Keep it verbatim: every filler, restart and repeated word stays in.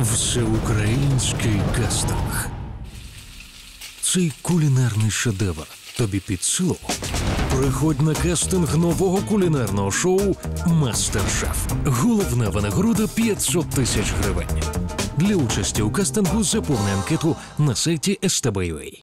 Всеукраїнський кастинг. Цей кулінарний шедевр тобі під силу? Приходь на кастинг нового кулінарного шоу «Мастер-шеф». Головна винагорода – п'ятсот тисяч гривень. Для участі у кастингу заповни анкету на сайті ес те бе ю а.